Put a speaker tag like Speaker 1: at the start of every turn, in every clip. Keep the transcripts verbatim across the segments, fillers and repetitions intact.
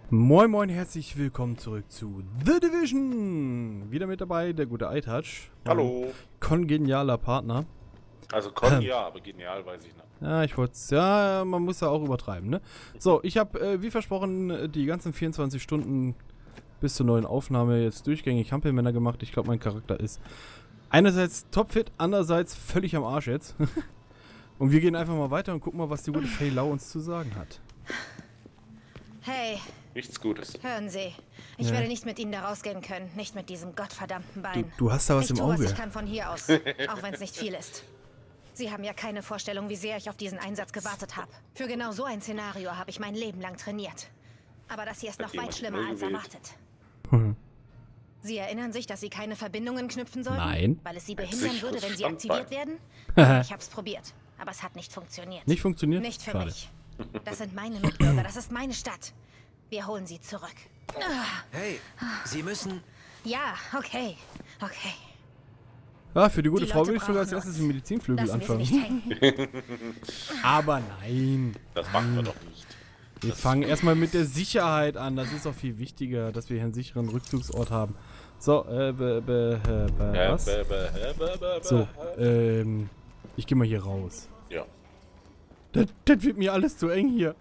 Speaker 1: Moin moin, herzlich willkommen zurück zu The Division. Wieder mit dabei der gute iTouch.
Speaker 2: Hallo.
Speaker 1: Kongenialer Partner.
Speaker 2: Also kon ja, aber genial weiß ich nicht.
Speaker 1: Ja, ich wollte es, ja, man muss ja auch übertreiben, ne? So, ich habe, äh, wie versprochen, die ganzen vierundzwanzig Stunden bis zur neuen Aufnahme jetzt durchgängig Hampelmänner gemacht. Ich glaube, mein Charakter ist einerseits topfit, andererseits völlig am Arsch jetzt. Und wir gehen einfach mal weiter und gucken mal, was die gute Fei Lau uns zu sagen hat.
Speaker 3: Hey.
Speaker 2: Nichts Gutes.
Speaker 3: Hören Sie, ich
Speaker 1: Ja.
Speaker 3: werde nicht mit Ihnen da rausgehen können. Nicht mit diesem gottverdammten Bein.
Speaker 1: Du, du hast da was
Speaker 3: ich
Speaker 1: im
Speaker 3: tue, was
Speaker 1: Auge.
Speaker 3: ich kann von hier aus, auch wenn es nicht viel ist. Sie haben ja keine Vorstellung, wie sehr ich auf diesen Einsatz gewartet habe. Für genau so ein Szenario habe ich mein Leben lang trainiert. Aber das hier ist
Speaker 2: Hat
Speaker 3: noch
Speaker 2: jemand
Speaker 3: weit schlimmer als
Speaker 2: gewählt?
Speaker 3: erwartet.
Speaker 1: Mhm.
Speaker 3: Sie erinnern sich, dass Sie keine Verbindungen knüpfen sollten?
Speaker 1: Nein.
Speaker 3: Weil es Sie
Speaker 2: Ein
Speaker 3: behindern
Speaker 2: sicheres
Speaker 3: würde, wenn Sie
Speaker 2: Standbein.
Speaker 3: aktiviert werden? Ich hab's probiert, aber es hat nicht funktioniert.
Speaker 1: Nicht funktioniert?
Speaker 3: Nicht für
Speaker 1: Schade.
Speaker 3: mich. Das sind meine Mitbürger, das ist meine Stadt. Wir holen sie zurück.
Speaker 4: Hey, Sie müssen...
Speaker 3: Ja, okay. Okay.
Speaker 1: Ja, für die gute
Speaker 3: Die
Speaker 1: Frau
Speaker 3: Leute
Speaker 1: würde ich sogar als
Speaker 3: brauchen
Speaker 1: erstes
Speaker 3: uns.
Speaker 1: den Medizinflügel
Speaker 3: Lassen wir sie
Speaker 1: anfangen.
Speaker 3: nicht hängen.
Speaker 1: Aber nein.
Speaker 2: Das machen wir doch nicht.
Speaker 1: Wir
Speaker 2: Das-
Speaker 1: fangen erstmal mit der Sicherheit an. Das ist auch viel wichtiger, dass wir hier einen sicheren Rückzugsort haben. So, äh, be, be, äh, be,
Speaker 2: Äh,
Speaker 1: was?
Speaker 2: bä, bä, bä, bä, bä,
Speaker 1: So,
Speaker 2: bä.
Speaker 1: ähm, ich gehe mal hier raus.
Speaker 2: Ja.
Speaker 1: Das, das wird mir alles zu eng hier.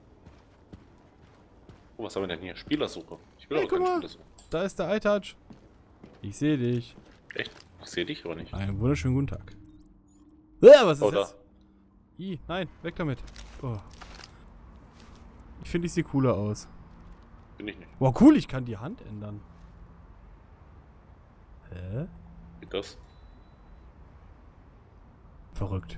Speaker 2: Oh, was haben wir denn hier? Spielersuche. Ich will
Speaker 1: Hey,
Speaker 2: aber
Speaker 1: guck
Speaker 2: keine
Speaker 1: mal.
Speaker 2: Spielersuche.
Speaker 1: Da ist der iTouch. Ich sehe dich.
Speaker 2: Echt? Ich sehe dich aber nicht.
Speaker 1: Einen wunderschönen guten Tag. Ja, was ist
Speaker 2: Oh, da.
Speaker 1: das? Ih, nein, weg damit. Oh. Ich finde, ich sehe cooler aus.
Speaker 2: Bin ich nicht.
Speaker 1: Boah, cool, ich kann die Hand ändern. Hä?
Speaker 2: Geht das?
Speaker 1: Verrückt.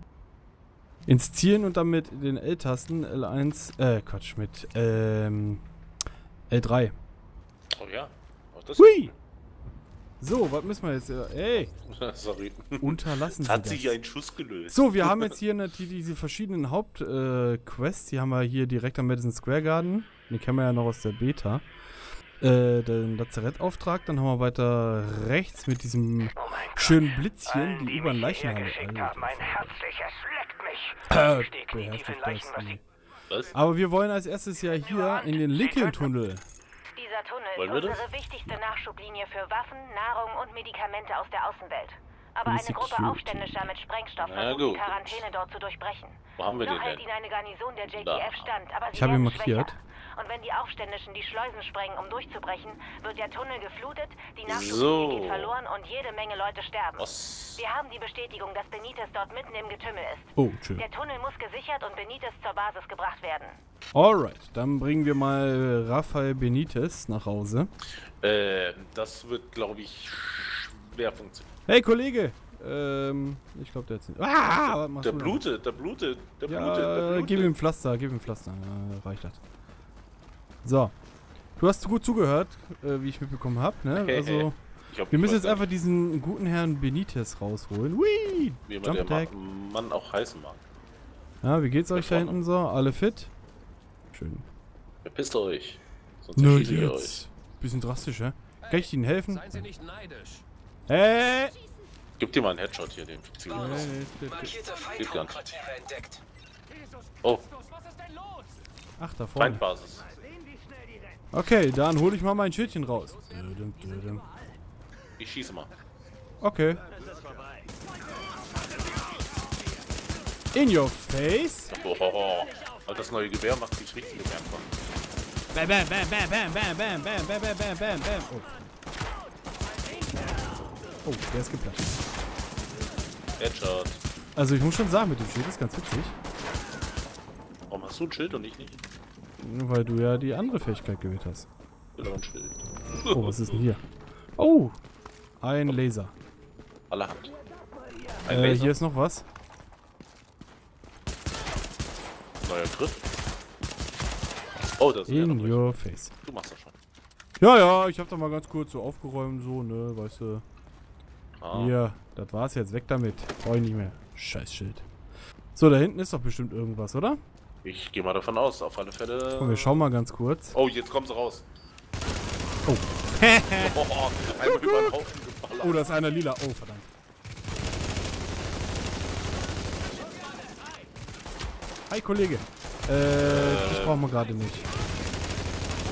Speaker 1: Ins Zielen und dann mit den L-Tasten L eins, äh, Quatsch, mit, ähm, L drei.
Speaker 2: Oh ja. Oh, das
Speaker 1: Hui! So, was müssen wir jetzt, äh, ey,
Speaker 2: Sorry.
Speaker 1: unterlassen
Speaker 2: Es
Speaker 1: Sie
Speaker 2: hat
Speaker 1: das.
Speaker 2: sich ein Schuss gelöst.
Speaker 1: So, wir haben jetzt hier natürlich diese verschiedenen Hauptquests. Äh, Quests. die haben wir hier direkt am Madison Square Garden. Die kennen wir ja noch aus der Beta. Äh, den Lazarettauftrag. Dann haben wir weiter rechts mit diesem schönen Blitzchen, die über den Leichenhalle.
Speaker 5: Mein herzliches leckt mich.
Speaker 1: Äh,
Speaker 5: Ich steh knietief in Leichen, was sie...
Speaker 2: Was?
Speaker 1: Aber wir wollen als erstes ja hier in den Lincoln-Tunnel.
Speaker 3: Dieser Tunnel
Speaker 2: Wollen wir
Speaker 3: ist
Speaker 2: das?
Speaker 3: unsere wichtigste Nachschublinie für Waffen, Nahrung und Medikamente aus der Außenwelt. Aber
Speaker 1: Für die
Speaker 3: eine Gruppe
Speaker 1: Security.
Speaker 3: Aufständischer mit Sprengstoff
Speaker 2: Na
Speaker 3: versucht,
Speaker 2: gut.
Speaker 3: die Quarantäne dort zu durchbrechen.
Speaker 2: Wo haben wir
Speaker 3: Noch
Speaker 2: den
Speaker 3: hält
Speaker 2: denn?
Speaker 3: ihnen eine Garnison der J T F
Speaker 2: Da.
Speaker 3: stand, aber sie
Speaker 1: Ich habe ihn
Speaker 3: werden
Speaker 1: markiert.
Speaker 3: schwächer. Und wenn die Aufständischen die Schleusen sprengen, um durchzubrechen, wird der Tunnel geflutet, die
Speaker 2: So.
Speaker 3: Nachschublinie geht verloren und jede Menge Leute sterben.
Speaker 2: Was?
Speaker 3: Wir haben die Bestätigung, dass Benitez dort mitten im Getümmel ist.
Speaker 1: Oh, schön.
Speaker 3: Der Tunnel muss gesichert und Benitez zur Basis gebracht werden.
Speaker 1: Alright, dann bringen wir mal Rafael Benitez nach Hause.
Speaker 2: Äh, das wird, glaube ich, schwer funktionieren.
Speaker 1: Hey, Kollege! Ähm, ich glaube, der hat... Ah, was machst
Speaker 2: Der
Speaker 1: du da?
Speaker 2: blutet, der blutet, der
Speaker 1: Ja,
Speaker 2: blutet, der blutet.
Speaker 1: gib ihm Pflaster, gib ihm Pflaster. Ja, reicht das. So. Du hast gut zugehört, äh, wie ich mitbekommen habe, ne?
Speaker 2: Hey,
Speaker 1: Also,
Speaker 2: hey. Ich glaub,
Speaker 1: wir
Speaker 2: ich
Speaker 1: müssen
Speaker 2: weiß
Speaker 1: jetzt einfach diesen guten Herrn Benitez rausholen. Whee!
Speaker 2: Wie man
Speaker 1: Jump
Speaker 2: der
Speaker 1: Attack.
Speaker 2: Ma Mann auch heißen mag.
Speaker 1: Ja, wie geht's euch da
Speaker 2: vorne.
Speaker 1: hinten so? Alle fit? Schön.
Speaker 2: Verpisst euch. Sonst
Speaker 1: Nö,
Speaker 2: erschieße ich euch.
Speaker 1: jetzt. Bisschen drastisch, hä? Kann ich Ihnen helfen?
Speaker 5: Seien Sie nicht neidisch.
Speaker 1: Hey!
Speaker 2: Gib dir mal einen Headshot hier, den Zivilisten.
Speaker 1: Nee, nee, nee.
Speaker 4: Markierte
Speaker 2: Geht gar nicht.
Speaker 4: Feindhauptquartiere entdeckt.
Speaker 2: Oh,
Speaker 5: Was ist denn los?
Speaker 1: Ach, da vorne.
Speaker 2: Feindbasis.
Speaker 1: Okay, dann hole ich mal mein Schildchen raus. Dödüm, dödüm.
Speaker 2: Ich schieße mal.
Speaker 1: Okay. In your face.
Speaker 2: Boah, aber das neue Gewehr macht sich richtig bemerkbar.
Speaker 1: Bam, bam, bam, bam, bam, bam, bam, bam, bam, bam, bam, bam, bam. Oh. Oh, der ist geplatzt.
Speaker 2: Headshot.
Speaker 1: Also ich muss schon sagen, mit dem Schild ist ganz witzig.
Speaker 2: Warum hast du ein Schild und ich nicht?
Speaker 1: Weil du ja die andere Fähigkeit gewählt hast.
Speaker 2: Ich will aber ein Schild.
Speaker 1: Oh, was ist denn hier? Oh, ein Laser.
Speaker 2: Allerhand. Ein
Speaker 1: Äh,
Speaker 2: Laser.
Speaker 1: hier ist noch was.
Speaker 2: Neuer Griff. Oh, das ist ja noch
Speaker 1: In
Speaker 2: durch.
Speaker 1: your face.
Speaker 2: Du machst das schon.
Speaker 1: Ja, ja, ich hab da mal ganz kurz so aufgeräumt, so, ne, weißt du.
Speaker 2: Ah.
Speaker 1: Hier, das war's jetzt, weg damit. Brauch ich nicht mehr. Scheiß Schild. So, da hinten ist doch bestimmt irgendwas, oder?
Speaker 2: Ich gehe mal davon aus, auf alle Fälle.
Speaker 1: Komm, wir schauen mal ganz kurz.
Speaker 2: Oh, jetzt kommen sie raus.
Speaker 1: Oh.
Speaker 2: Oh, einmal über den Haufen geballert.
Speaker 1: Oh, da ist einer lila. Oh, verdammt. Hi, Kollege. Äh, das brauchen wir gerade nicht.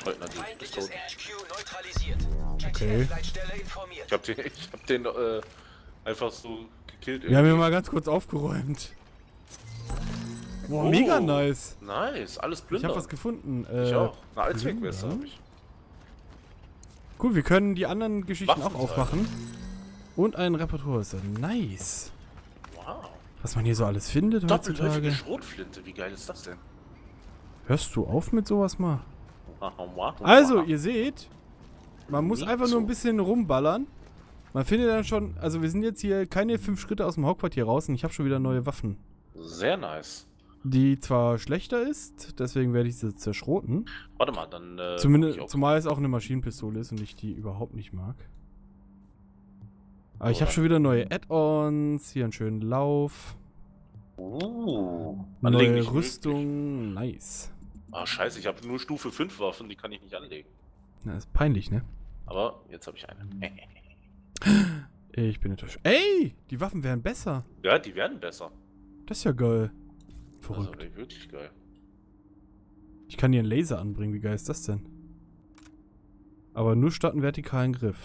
Speaker 2: Heute natürlich. Ist tot.
Speaker 4: Feindliches R H Q neutralisiert.
Speaker 1: Okay.
Speaker 4: Leitstelle informiert.
Speaker 2: Ich hab den, ich hab den äh, einfach so gekillt.
Speaker 1: Wir haben hier mal ganz kurz aufgeräumt. Boah,
Speaker 2: Oh.
Speaker 1: mega nice.
Speaker 2: Nice, alles
Speaker 1: Ich
Speaker 2: Plünder.
Speaker 1: habe was gefunden. Äh,
Speaker 2: Ich auch. Eine Allzweckweste
Speaker 1: Plünder?
Speaker 2: habe ich.
Speaker 1: Cool, wir können die anderen Geschichten auch
Speaker 2: Waffenteile.
Speaker 1: aufmachen. Und ein Repertoire ist nice.
Speaker 2: Wow.
Speaker 1: Was man hier so alles findet
Speaker 2: Doppelläufige
Speaker 1: heutzutage.
Speaker 2: Schrotflinte, wie geil ist das denn?
Speaker 1: Hörst du auf mit sowas mal?
Speaker 2: Wow, wow,
Speaker 1: Also,
Speaker 2: wow.
Speaker 1: ihr seht, man muss
Speaker 2: Nie
Speaker 1: einfach
Speaker 2: so.
Speaker 1: nur ein bisschen rumballern. Man findet dann schon, also wir sind jetzt hier keine fünf Schritte aus dem Hauptquartier raus und ich habe schon wieder neue Waffen.
Speaker 2: Sehr nice.
Speaker 1: Die zwar schlechter ist, deswegen werde ich sie zerschroten.
Speaker 2: Warte mal, dann. Äh,
Speaker 1: Zumindest,
Speaker 2: guck ich auch-
Speaker 1: zumal es auch eine Maschinenpistole ist und ich die überhaupt nicht mag. Aber ich habe
Speaker 2: Oder?
Speaker 1: schon wieder neue Add-ons, hier einen schönen Lauf,
Speaker 2: Uh, anlegen
Speaker 1: neue
Speaker 2: nicht
Speaker 1: Rüstung, nice.
Speaker 2: Ah, scheiße, ich habe nur Stufe fünf Waffen, die kann ich nicht anlegen.
Speaker 1: Na, ist peinlich, ne?
Speaker 2: Aber jetzt habe ich eine.
Speaker 1: Ich bin enttäuscht. Ey, die Waffen wären besser.
Speaker 2: Ja, die werden besser.
Speaker 1: Das ist ja geil.
Speaker 2: Also,
Speaker 1: Verrückt.
Speaker 2: die wirklich geil.
Speaker 1: Ich kann hier einen Laser anbringen, wie geil ist das denn? Aber nur statt einen vertikalen Griff.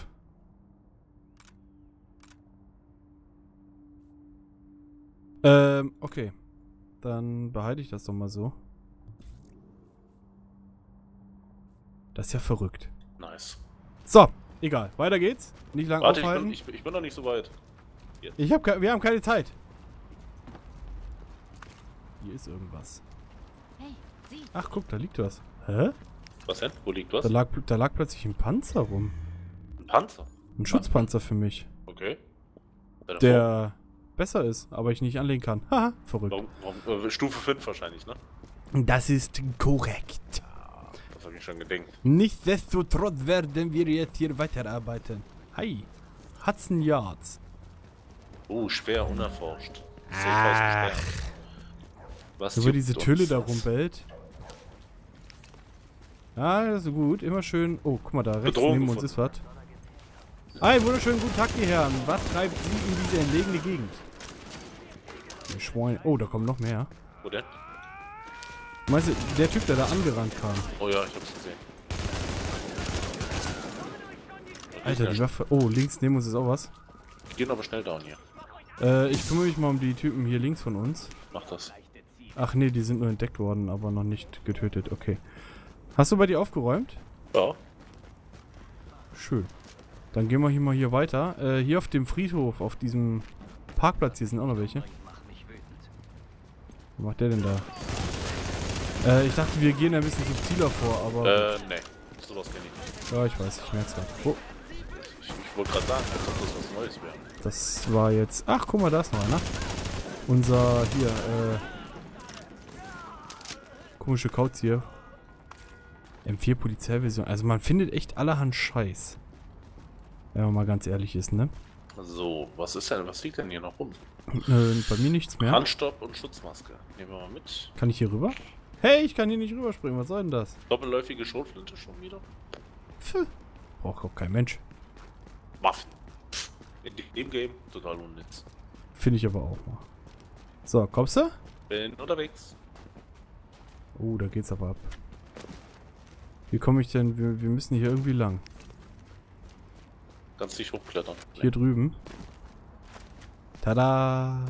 Speaker 1: Ähm, okay. Dann behalte ich das doch mal so. Das ist ja verrückt.
Speaker 2: Nice.
Speaker 1: So, egal. Weiter geht's. Nicht lang
Speaker 2: Warte, ich
Speaker 1: aufhalten.
Speaker 2: bin, ich, ich bin noch nicht so weit.
Speaker 1: Ich hab ke- wir haben keine Zeit. Hier ist irgendwas.
Speaker 3: Hey, Sie.
Speaker 1: Ach, guck, da liegt was. Hä?
Speaker 2: Was denn? Wo liegt was?
Speaker 1: Da lag, da lag plötzlich ein Panzer rum.
Speaker 2: Ein Panzer.
Speaker 1: Ein Schutzpanzer für mich.
Speaker 2: Okay. Wer davor?
Speaker 1: Der besser ist, aber ich nicht anlegen kann. Haha, verrückt.
Speaker 2: Warum, warum, äh, Stufe fünf wahrscheinlich, ne?
Speaker 1: Das ist korrekt.
Speaker 2: Das habe ich schon gedenkt.
Speaker 1: Nichtsdestotrotz werden wir jetzt hier weiterarbeiten. Hi. Hudson Yards.
Speaker 2: Oh, schwer unerforscht.
Speaker 1: Ach.
Speaker 2: Safe ausgesperrt. Was
Speaker 1: Über
Speaker 2: juckt
Speaker 1: diese
Speaker 2: uns
Speaker 1: Tülle da
Speaker 2: das?
Speaker 1: rumbellt. Ja, das ist gut. Immer schön. Oh, guck mal, da rechts
Speaker 2: Bedrohung
Speaker 1: neben uns ist was. Hi, wunderschönen guten Tag, die Herren. Was treibt Sie in diese entlegene Gegend? Ihr Schwein. Oh, da kommen noch mehr.
Speaker 2: Wo denn?
Speaker 1: Meinst du, der Typ, der da angerannt kam?
Speaker 2: Oh ja, ich hab's gesehen.
Speaker 1: Alter, die Waffe. Oh, links neben uns ist auch was.
Speaker 2: Gehen aber schnell down hier.
Speaker 1: Äh, ich kümmere mich mal um die Typen hier links von uns.
Speaker 2: Mach das.
Speaker 1: Ach nee, die sind nur entdeckt worden, aber noch nicht getötet. Okay. Hast du bei dir aufgeräumt?
Speaker 2: Ja.
Speaker 1: Schön. Dann gehen wir hier mal hier weiter. Äh, hier auf dem Friedhof, auf diesem Parkplatz hier sind auch noch welche. Was macht der denn da? Äh, ich dachte, wir gehen ein bisschen subtiler vor, aber...
Speaker 2: Äh, nee. Sowas kenn ich nicht.
Speaker 1: Ja, ich weiß, ich merk's grad. Oh,
Speaker 2: Ich, ich wollte gerade sagen, als ob das was Neues wäre.
Speaker 1: das war jetzt... Ach, guck mal, da ist noch einer. Unser, hier, äh... komische Kauz hier. M vier Polizeiversion. Also man findet echt allerhand Scheiß. Wenn man mal ganz ehrlich ist, ne?
Speaker 2: So, was ist denn, was liegt denn hier noch rum?
Speaker 1: Äh, bei mir nichts mehr.
Speaker 2: Handstopp und Schutzmaske. Nehmen wir mal mit.
Speaker 1: Kann ich hier rüber? Hey, ich kann hier nicht rüberspringen. Was soll denn das?
Speaker 2: Doppelläufige Schrotflinte schon wieder.
Speaker 1: Pff. Braucht auch kein Mensch.
Speaker 2: Waffen. In dem Game total unnütz.
Speaker 1: Finde ich aber auch mal. So, kommst du?
Speaker 2: Bin unterwegs.
Speaker 1: Oh, da geht's aber ab. Wie komme ich denn? Wir, wir müssen hier irgendwie lang.
Speaker 2: Ganz nicht hochklettern.
Speaker 1: Hier drüben. Tada!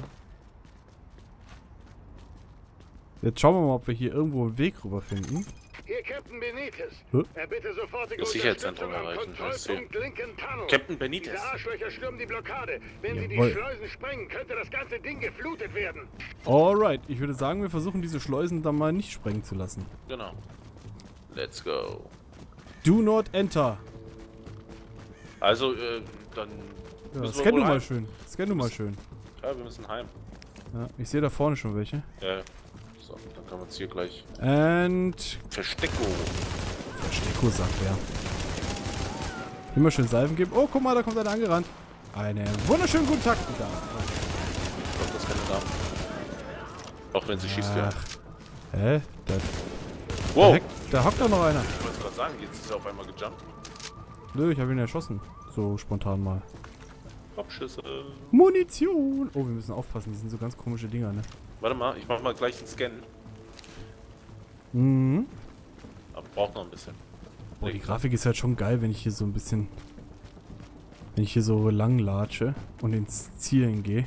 Speaker 1: Jetzt schauen wir mal, ob wir hier irgendwo einen Weg rüber finden.
Speaker 6: Hier Captain Benitez.
Speaker 1: Hä?
Speaker 6: Erbitte sofortige
Speaker 2: Das Sicherheitszentrum
Speaker 6: Unterstützung am
Speaker 2: erreichen, das ist hier.
Speaker 6: Kontrollpunkt linken Tunnel.
Speaker 2: Captain Benitez.
Speaker 6: Diese Arschlöcher stürmen die Blockade. Wenn sie
Speaker 1: Jawohl.
Speaker 6: die Schleusen sprengen, könnte das ganze Ding geflutet werden.
Speaker 1: Alright, ich würde sagen, wir versuchen diese Schleusen dann mal nicht sprengen zu lassen.
Speaker 2: Genau. Let's go.
Speaker 1: Do not enter.
Speaker 2: Also, äh, dann
Speaker 1: Ja,
Speaker 2: müssen wir
Speaker 1: scan
Speaker 2: wohl
Speaker 1: du mal
Speaker 2: heim.
Speaker 1: schön. Scan du mal schön.
Speaker 2: Ja, wir müssen heim.
Speaker 1: Ja, ich sehe da vorne schon welche.
Speaker 2: Ja. So, dann können wir uns hier gleich
Speaker 1: And
Speaker 2: Verstecko.
Speaker 1: Verstecko, sagt er. Immer schön Salven geben. Oh, guck mal, da kommt einer angerannt. Einen wunderschönen guten Tag. Da.
Speaker 2: Ich glaub, das ist keine Dame. Auch wenn sie schießt, ja.
Speaker 1: Ach. Hä? Da, da,
Speaker 2: Wow!
Speaker 1: hockt, da hockt doch noch einer.
Speaker 2: Ich wollte gerade sagen, jetzt ist er auf einmal gejumpt.
Speaker 1: Nö, ich habe ihn erschossen. So spontan mal.
Speaker 2: Kopfschüsse.
Speaker 1: Munition. Oh, wir müssen aufpassen. Die sind so ganz komische Dinger, ne?
Speaker 2: Warte mal, ich mach mal gleich einen Scan.
Speaker 1: Mhm.
Speaker 2: Aber braucht noch ein bisschen.
Speaker 1: Boah, die Grafik ist halt schon geil, wenn ich hier so ein bisschen... Wenn ich hier so lang latsche und ins Zielen gehe.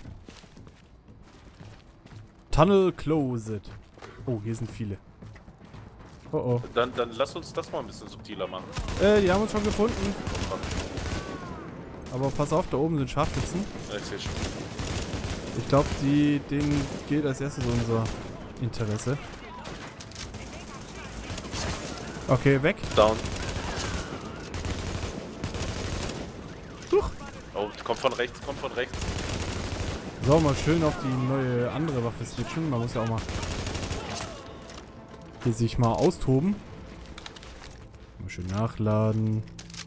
Speaker 1: Tunnel Closet. Oh, hier sind viele. Oh oh.
Speaker 2: Dann, dann lass uns das mal ein bisschen subtiler machen.
Speaker 1: Äh, die haben uns schon gefunden. Aber pass auf, da oben sind Scharfschützen.
Speaker 2: Ja, ich seh schon.
Speaker 1: Ich glaube, die, denen gilt als erstes unser Interesse. Okay, weg.
Speaker 2: Down.
Speaker 1: Huch.
Speaker 2: Oh, kommt von rechts, kommt von rechts.
Speaker 1: So, mal schön auf die neue andere Waffe switchen. Man muss ja auch mal hier sich mal austoben. Mal schön nachladen.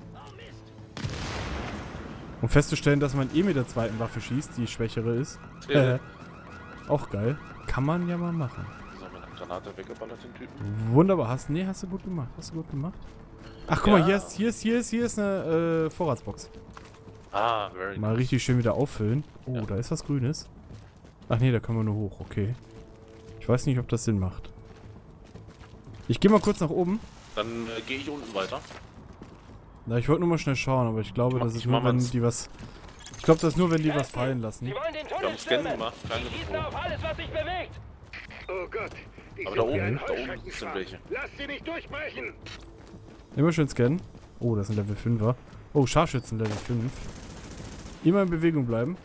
Speaker 1: Um festzustellen, dass man eh mit der zweiten Waffe schießt, die schwächere ist.
Speaker 2: Ja.
Speaker 1: Äh, auch geil. Kann man ja mal machen.
Speaker 2: So, mit einer Granate weggeballert, den Typen.
Speaker 1: Wunderbar. Hast, nee, hast du gut gemacht. Hast du gut gemacht. Ach, guck mal,
Speaker 2: Ja.
Speaker 1: hier ist, hier ist, hier ist, hier ist eine äh, Vorratsbox.
Speaker 2: Ah, very
Speaker 1: Mal
Speaker 2: nice.
Speaker 1: richtig schön wieder auffüllen. Oh,
Speaker 2: Ja.
Speaker 1: da ist was Grünes. Ach nee, da können wir nur hoch. Okay. Ich weiß nicht, ob das Sinn macht. Ich gehe mal kurz nach oben.
Speaker 2: Dann äh, gehe ich unten weiter.
Speaker 1: Na, ich wollte nur mal schnell schauen, aber ich glaube,
Speaker 2: Ich mach-
Speaker 1: das ist
Speaker 2: ich
Speaker 1: nur,
Speaker 2: mach
Speaker 1: wenn
Speaker 2: mal's.
Speaker 1: die was... Ich glaube, das ist nur, wenn die was fallen lassen.
Speaker 5: Sie wollen den
Speaker 2: Wir
Speaker 5: Tunnel
Speaker 2: haben Scan
Speaker 5: stürmen.
Speaker 2: gemacht, keine
Speaker 5: Sie schießen
Speaker 2: Bedrohung.
Speaker 5: auf alles, was sich bewegt.
Speaker 6: Oh Gott. Die
Speaker 2: Aber
Speaker 6: sind
Speaker 2: da
Speaker 6: wie
Speaker 2: oben,
Speaker 6: ein
Speaker 2: da oben
Speaker 6: Heuschreckenschwarm.
Speaker 2: sind welche.
Speaker 6: Lass sie nicht durchbrechen.
Speaker 1: Immer schön scannen. Oh, das ist ein Level fünfer. Oh, Scharfschützen Level fünf. Immer in Bewegung bleiben.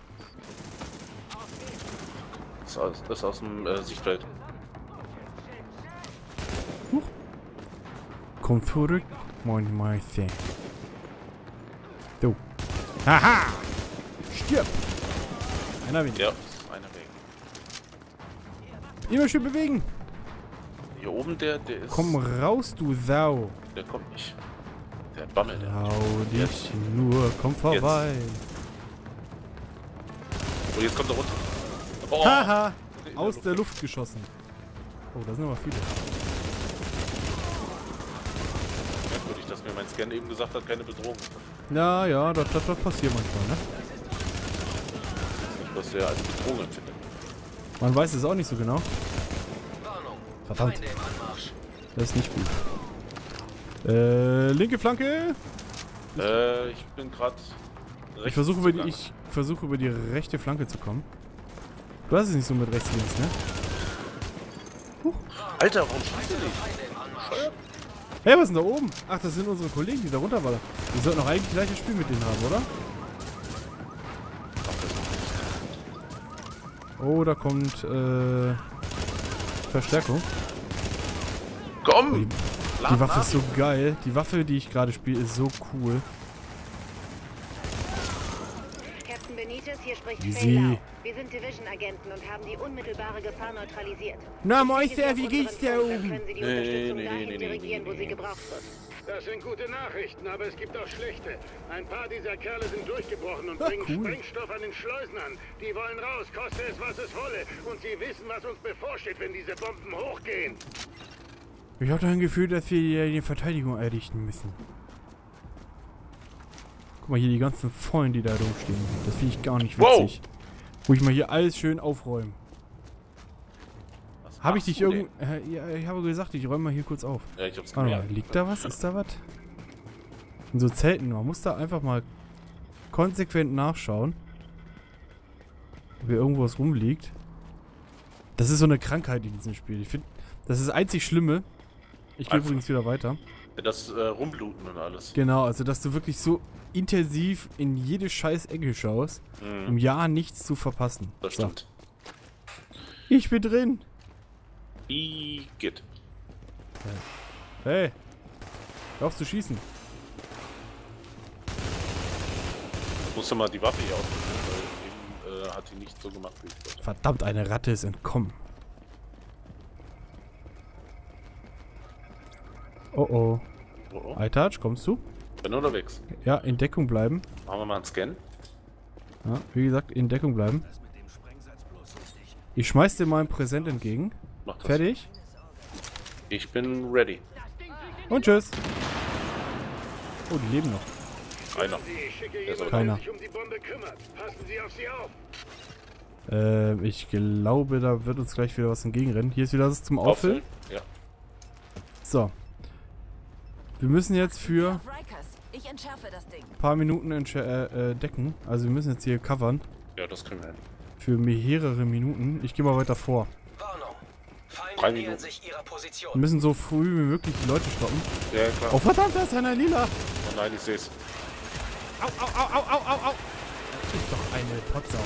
Speaker 2: Das ist aus, das ist aus dem äh, Sichtfeld.
Speaker 1: Komm zurück, mein Meister. Du. Haha! Stirb! Einer weniger.
Speaker 2: Ja, ist einer weg.
Speaker 1: Immer schön bewegen.
Speaker 2: Hier oben, der, der ist...
Speaker 1: Komm raus, du Sau.
Speaker 2: Der kommt nicht. Der bammelt. Der.
Speaker 1: Hau dich nur, komm vorbei.
Speaker 2: Oh, jetzt kommt er runter. Oh,
Speaker 1: Haha!
Speaker 2: in
Speaker 1: Aus
Speaker 2: Luft.
Speaker 1: der Luft geschossen. Oh, da sind aber viele.
Speaker 2: Merkwürdig, dass mir mein Scan eben gesagt hat, keine Bedrohung.
Speaker 1: Ja, ja, das, das, das passiert manchmal, ne?
Speaker 2: Nicht, was der als Bedrohung empfindet.
Speaker 1: Man weiß es auch nicht so genau.
Speaker 4: Warnung.
Speaker 1: Verdammt.
Speaker 4: Feinde im Anmarsch.
Speaker 1: Das ist nicht gut. Äh, linke Flanke.
Speaker 2: Äh, ich bin gerade.
Speaker 1: Ich versuche über die, ich versuche über die rechte Flanke zu kommen. Du hast es nicht so mit rechts links, ne?
Speaker 2: Alter, warum schießt du nicht?
Speaker 4: Feinde im Anmarsch.
Speaker 1: Hey, was ist denn da oben? Ach, das sind unsere Kollegen, die da runterwallern. Wir sollten doch eigentlich gleich ein Spiel mit denen haben, oder? Oh, da kommt äh, Verstärkung.
Speaker 2: Komm!
Speaker 1: Die Waffe ist so geil. Die Waffe, die ich gerade spiele, ist so cool.
Speaker 7: Captain Benitez, hier spricht
Speaker 1: Easy.
Speaker 7: Faylau. Wir sind Division-Agenten und haben die unmittelbare Gefahr neutralisiert.
Speaker 1: Na,
Speaker 7: Meister,
Speaker 1: Meister, wie geht's dir oben?
Speaker 7: Können Sie die
Speaker 2: Nee,
Speaker 7: Unterstützung
Speaker 2: nee,
Speaker 7: dahin
Speaker 2: nee, nee,
Speaker 7: dirigieren,
Speaker 2: nee,
Speaker 7: wo sie
Speaker 2: nee.
Speaker 7: gebraucht wird.
Speaker 6: Das sind gute Nachrichten, aber es gibt auch schlechte. Ein paar dieser Kerle sind durchgebrochen und
Speaker 1: Ach,
Speaker 6: bringen
Speaker 1: cool.
Speaker 6: Sprengstoff an den Schleusen an. Die wollen raus, koste es, was es wolle. Und sie wissen, was uns bevorsteht, wenn diese Bomben hochgehen.
Speaker 1: Ich habe ein Gefühl, dass wir die Verteidigung errichten müssen. Guck mal hier, die ganzen Vollen, die da rumstehen. Das finde ich gar nicht
Speaker 2: Wow.
Speaker 1: witzig. Wo ich mal hier alles schön aufräumen.
Speaker 2: Was
Speaker 1: Habe ich
Speaker 2: machst
Speaker 1: dich
Speaker 2: du
Speaker 1: irgend... Äh, ja, ich habe gesagt, ich räume mal hier kurz auf.
Speaker 2: denn? Ja, ich hab's
Speaker 1: Warte mal,
Speaker 2: gemerkt.
Speaker 1: liegt da was? Ist da was? In so Zelten. Man muss da einfach mal konsequent nachschauen. Ob hier irgendwo was rumliegt. Das ist so eine Krankheit in diesem Spiel. Ich finde, das ist das einzig Schlimme. Ich gehe
Speaker 2: Einfach.
Speaker 1: übrigens wieder weiter.
Speaker 2: Das äh, Rumbluten und alles.
Speaker 1: Genau, also dass du wirklich so intensiv in jede scheiß Ecke schaust, um
Speaker 2: Mhm,
Speaker 1: ja nichts zu verpassen.
Speaker 2: das
Speaker 1: So.
Speaker 2: stimmt.
Speaker 1: Ich bin drin.
Speaker 2: Igitt.
Speaker 1: Hey. Hör auf zu schießen.
Speaker 2: Ich musste mal die Waffe hier ausprobieren, weil eben äh, hat die nicht so gemacht, wie ich wollte.
Speaker 1: Verdammt, eine Ratte ist entkommen. Oh oh.
Speaker 2: Oh, oh.
Speaker 1: iTouch, kommst du?
Speaker 2: Bin unterwegs.
Speaker 1: Ja, in Deckung bleiben.
Speaker 2: Machen wir mal einen Scan.
Speaker 1: Ja, wie gesagt, in Deckung bleiben. Ich schmeiß dir mal ein Präsent entgegen.
Speaker 2: Mach das.
Speaker 1: Fertig.
Speaker 2: Ich bin ready.
Speaker 1: Und tschüss. Oh, die leben noch.
Speaker 2: Einer.
Speaker 6: Ich schicke
Speaker 2: ist
Speaker 6: jemanden,
Speaker 1: keiner.
Speaker 6: der sich um die Bombe kümmert. Passen Sie auf sie auf.
Speaker 1: Äh, ich glaube, da wird uns gleich wieder was entgegenrennen. Hier ist wieder was zum Auffüllen.
Speaker 2: Ja.
Speaker 1: So. Wir müssen jetzt für
Speaker 8: Auf Rikers. Ich entschärfe das Ding.
Speaker 1: ein paar Minuten äh, äh, decken. Also wir müssen jetzt hier covern.
Speaker 2: Ja, das können wir hin.
Speaker 1: Für mehrere Minuten. Ich gehe mal weiter vor.
Speaker 4: Warnung. Feinde
Speaker 2: Drei
Speaker 4: nähern
Speaker 2: Minuten.
Speaker 4: sich ihrer Position.
Speaker 1: Wir müssen so früh wie möglich die Leute stoppen.
Speaker 2: Ja, klar.
Speaker 1: Oh verdammt, da ist einer lila.
Speaker 2: Oh nein, ich seh's.
Speaker 1: Au, au, au, au, au, au, au. Das ist doch eine Potsau.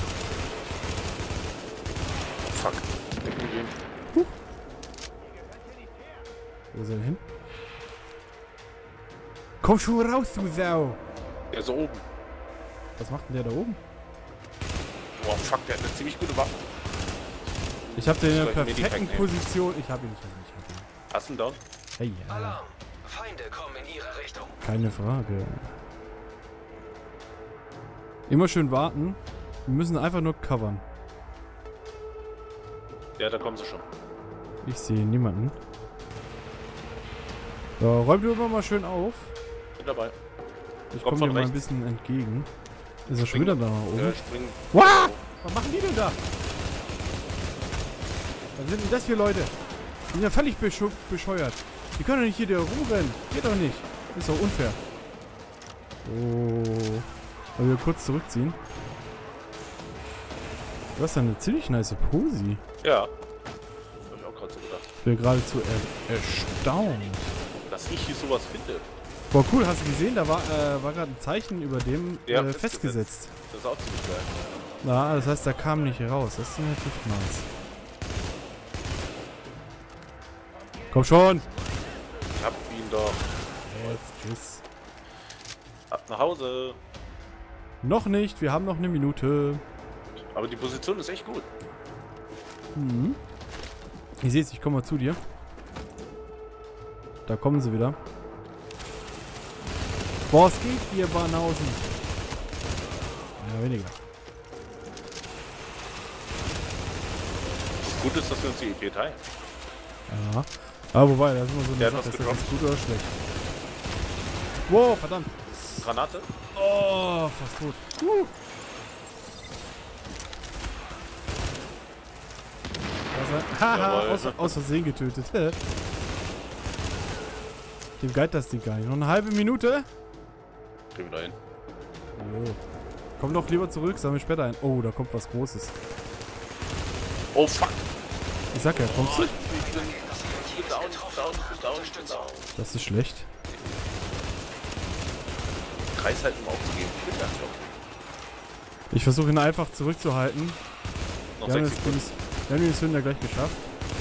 Speaker 2: Fuck. Decken gehen.
Speaker 1: Wo ist er denn hin? Komm schon raus, du Sau.
Speaker 2: Der ist oben.
Speaker 1: Was macht denn der da oben?
Speaker 2: Boah, fuck, der hat eine ziemlich gute Waffe.
Speaker 1: Ich hab den in der
Speaker 2: Soll ich Medipack
Speaker 1: perfekten
Speaker 2: nehmen?
Speaker 1: Position. Ich hab ihn nicht, ich hab ihn nicht. Ich hab ihn.
Speaker 2: Hast du ihn down?
Speaker 1: Hey, ja.
Speaker 4: Alarm. Feinde kommen in ihre Richtung.
Speaker 1: Keine Frage. Immer schön warten. Wir müssen einfach nur covern.
Speaker 2: Ja, da kommen sie schon.
Speaker 1: Ich sehe niemanden. So, räum du immer mal schön auf.
Speaker 2: Bin dabei.
Speaker 1: Ich
Speaker 2: Kommt
Speaker 1: komme dir
Speaker 2: von
Speaker 1: mal ein
Speaker 2: rechts.
Speaker 1: bisschen entgegen. Ist er schon wieder da nach oben?
Speaker 2: Ja, springen.
Speaker 1: Wow! Was machen die denn da? Was sind denn das für Leute? Die sind ja völlig beschu- bescheuert. Die können doch nicht hier da rumrennen. Geht doch nicht. Ist doch unfair. Oh. Wollen wir kurz zurückziehen? Du hast ja eine ziemlich nice Posi.
Speaker 2: Ja. Hab ich auch gerade so gedacht.
Speaker 1: Ich bin geradezu er erstaunt.
Speaker 2: Dass ich hier sowas finde.
Speaker 1: Boah, cool. Hast du gesehen? Da war, äh, war gerade ein Zeichen über dem
Speaker 2: Ja,
Speaker 1: äh,
Speaker 2: festgesetzt.
Speaker 1: festgesetzt.
Speaker 2: Das ist auch ziemlich geil.
Speaker 1: Na, das heißt, da kam nicht raus. Das ist natürlich nice. Komm schon!
Speaker 2: Ich hab ihn doch.
Speaker 1: Jetzt, tschüss.
Speaker 2: Ab nach Hause.
Speaker 1: Noch nicht, wir haben noch eine Minute.
Speaker 2: Aber die Position ist echt gut.
Speaker 1: Mhm. Ich sehe es, ich komme mal zu dir. Da kommen sie wieder. Boah, es geht hier, Banausen. Ja, weniger.
Speaker 2: Gut ist, dass wir uns die E P teilen.
Speaker 1: Ja. Aber wobei, das ist immer so
Speaker 2: Der
Speaker 1: eine
Speaker 2: hat
Speaker 1: Sache,
Speaker 2: was
Speaker 1: ist das jetzt
Speaker 2: gedroppt.
Speaker 1: gut oder schlecht? Wow, verdammt.
Speaker 2: Granate?
Speaker 1: Oh, fast tot. Uh. Was, haha,
Speaker 2: Jawohl.
Speaker 1: aus, aus Versehen getötet. Dem galt das Ding gar nicht. Noch eine halbe Minute.
Speaker 2: Gehen wir da hin.
Speaker 1: Oh. Komm doch lieber zurück, sammeln später ein. Oh, da kommt was Großes.
Speaker 2: Oh fuck.
Speaker 1: Ich sag ja, kommst du?
Speaker 2: Ich bin, ich bin down, ich bin down, ich bin down, ich bin down.
Speaker 1: Das ist schlecht.
Speaker 2: Kreis halt um aufzugeben. Ich bin da, glaub ich.
Speaker 1: Ich versuche ihn einfach zurückzuhalten.
Speaker 2: Noch
Speaker 1: Wir haben
Speaker 2: sechs
Speaker 1: jetzt
Speaker 2: Sekunden.
Speaker 1: dieses- wir haben die Mission ja gleich geschafft.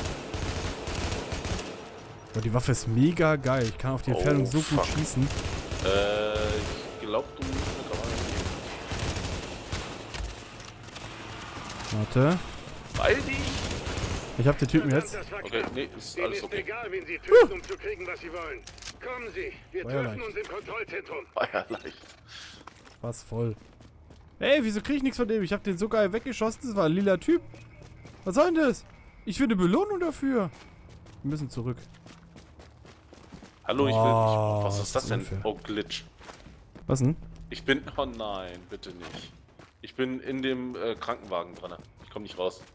Speaker 1: Boah, die Waffe ist mega geil. Ich kann auf die
Speaker 2: Oh,
Speaker 1: Entfernung so gut
Speaker 2: fuck.
Speaker 1: schießen.
Speaker 2: Äh, ich glaub, du musst mir gerade
Speaker 1: Warte.
Speaker 2: Weil die.
Speaker 1: Ich hab den Typen jetzt.
Speaker 6: Das war
Speaker 2: Okay,
Speaker 6: knapp.
Speaker 2: nee, ist
Speaker 6: Denen
Speaker 2: alles
Speaker 6: ist
Speaker 2: okay.
Speaker 6: egal, wen sie töten, um zu kriegen, was sie wollen. Kommen Sie, wir
Speaker 1: War ja
Speaker 6: treffen
Speaker 1: leicht.
Speaker 6: uns im Kontrollzentrum.
Speaker 2: War ja leicht.
Speaker 1: Was voll. Ey, wieso krieg ich nichts von dem? Ich hab den so geil weggeschossen. Das war ein lila Typ. Was soll denn das? Ich will eine Belohnung dafür. Wir müssen zurück.
Speaker 2: Hallo, ich will.
Speaker 1: Oh,
Speaker 2: Ich, was
Speaker 1: das
Speaker 2: ist das
Speaker 1: ist
Speaker 2: denn?
Speaker 1: unfair.
Speaker 2: Oh, Glitch.
Speaker 1: Was denn?
Speaker 2: Ich bin. Oh nein, bitte nicht. Ich bin in dem äh, Krankenwagen dran. Ich komme nicht raus.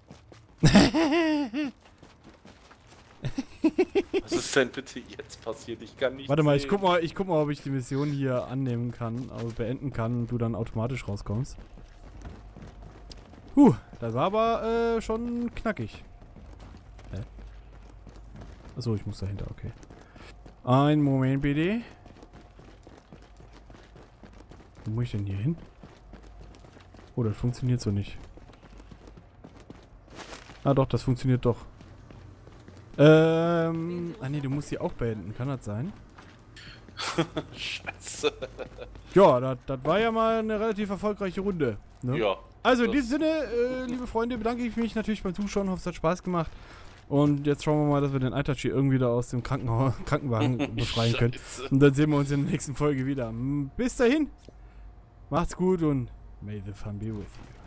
Speaker 2: Was ist denn bitte jetzt passiert? Ich kann nicht.
Speaker 1: Warte mal, ich
Speaker 2: sehen.
Speaker 1: guck mal, ich guck mal, ob ich die Mission hier annehmen kann, also beenden kann und du dann automatisch rauskommst. Huh, das war aber äh, schon knackig. Hä? Achso, ich muss dahinter, okay. Ein Moment bitte. Wo muss ich denn hier hin? Oh, das funktioniert so nicht. Ah doch, das funktioniert doch. Ähm, ah ne, du musst die auch beenden, kann das sein?
Speaker 2: Scheiße.
Speaker 1: Ja, das, das war ja mal eine relativ erfolgreiche Runde. Ne?
Speaker 2: Ja.
Speaker 1: Also in
Speaker 2: das-
Speaker 1: diesem Sinne, äh, liebe Freunde, bedanke ich mich natürlich beim Zuschauen. Hoffe, es hat Spaß gemacht. Und jetzt schauen wir mal, dass wir den Itachi irgendwie da aus dem Krankenhaus, Krankenwagen befreien können.
Speaker 2: Scheiße.
Speaker 1: Und dann sehen wir uns in der nächsten Folge wieder. Bis dahin, macht's gut und may the fun be with you.